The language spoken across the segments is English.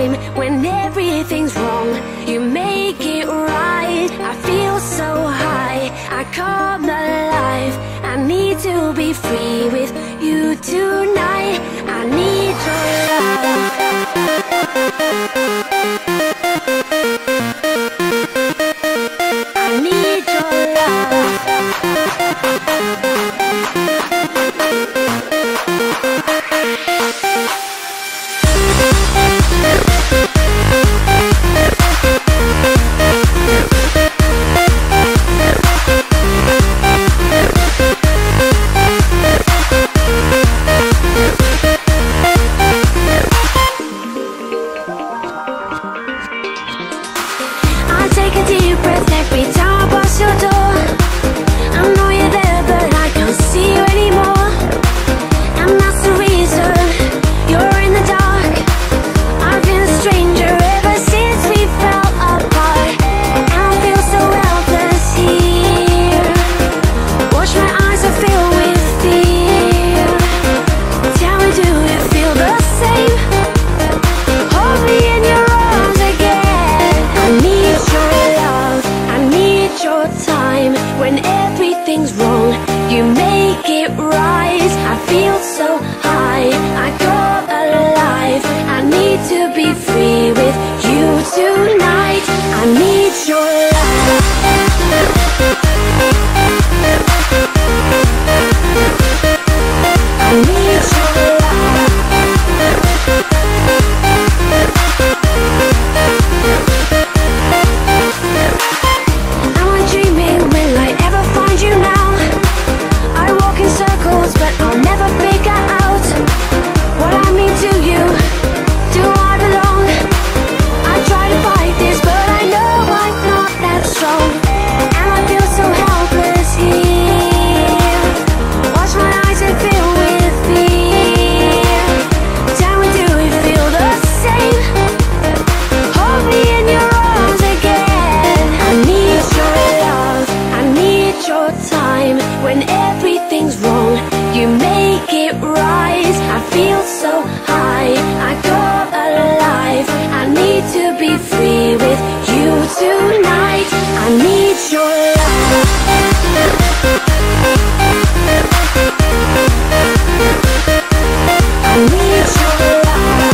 time when everything's wrong. You make it right. I feel so high, I come alive. I need to be free with you tonight. I need your love. I need your love. Take a deep breath every time I pass your door. I know you're there, but I can't see you anymore. And that's the reason you're in the dark. I've been a stranger ever since we fell apart. And I feel so helpless here. Watch my eyes are filled with fear. Tell me, do you feel the same? Hold me in your arms again. I need your love, I need your time. When everything's wrong, you make it right. I feel so high, I come alive. I need to be free with you tonight. I need your love. I need your love. Am I dreaming? Will I ever find you now? I walk in circles, but I'll never figure out what I mean to you. Do I belong? I try to fight this, but I know I'm not that strong. And I feel so helpless here. Watch my eyes and fill with fear. Tell me, do you feel the same? Hold me in your arms again. I need your love, I need your time. When everything's wrong, you make it right. I feel so high, I come alive. I need to be free with you tonight. I need your love. I need your love.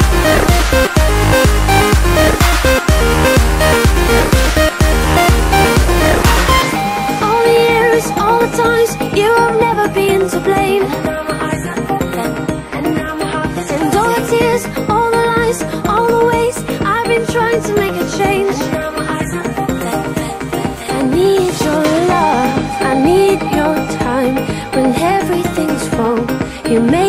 All the years, all the times, you have never been to blame. And all the tears, all the lies, all the ways I've been trying to make a change. I need your love, I need your time. When everything's wrong, you make